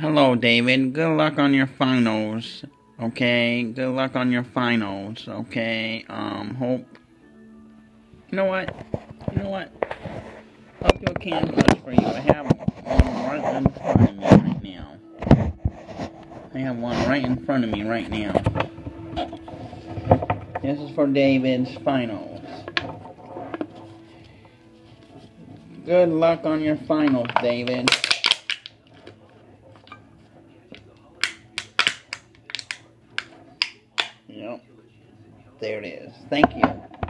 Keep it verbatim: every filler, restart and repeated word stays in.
Hello, David. Good luck on your finals. Okay. Good luck on your finals. Okay. Um. Hope. You know what? You know what? Hope your can crush for you. I have one right in front of me right now. I have one right in front of me right now. This is for David's finals. Good luck on your finals, David. Yep. There it is. Thank you.